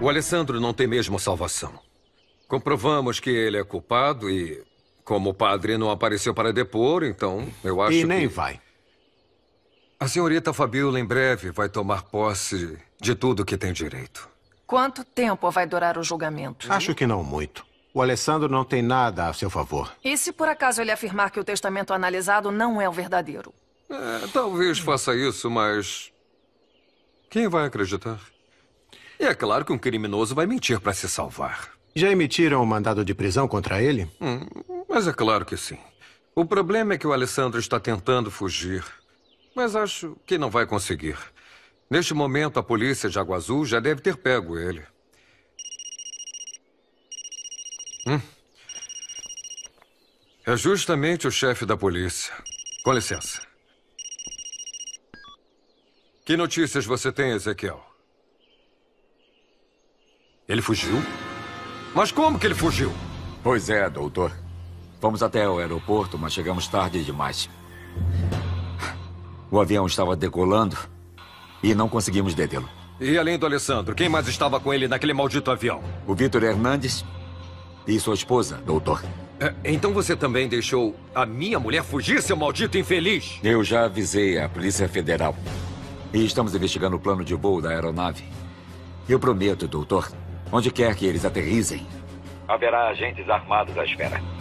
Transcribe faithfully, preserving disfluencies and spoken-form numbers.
O Alessandro não tem mesmo salvação. Comprovamos que ele é culpado e, como o padre não apareceu para depor, então eu acho que... E nem vai. A senhorita Fabiola em breve vai tomar posse de tudo que tem direito. Quanto tempo vai durar o julgamento? Acho que não muito. O Alessandro não tem nada a seu favor. E se por acaso ele afirmar que o testamento analisado não é o verdadeiro? É, talvez faça isso, mas... quem vai acreditar? E é claro que um criminoso vai mentir para se salvar. Já emitiram um mandado de prisão contra ele? Hum, mas é claro que sim. O problema é que o Alessandro está tentando fugir. Mas acho que não vai conseguir. Neste momento, a polícia de Água Azul já deve ter pego ele. Hum. É justamente o chefe da polícia. Com licença. Que notícias você tem, Ezequiel? Ele fugiu? Mas como que ele fugiu? Pois é, doutor. Fomos até o aeroporto, mas chegamos tarde demais. O avião estava decolando e não conseguimos detê-lo. E além do Alessandro, quem mais estava com ele naquele maldito avião? O Vitor Hernandes e sua esposa, doutor. É, então você também deixou a minha mulher fugir, seu maldito infeliz? Eu já avisei a Polícia Federal. E estamos investigando o plano de voo da aeronave. Eu prometo, doutor, onde quer que eles aterrissem, haverá agentes armados à espera.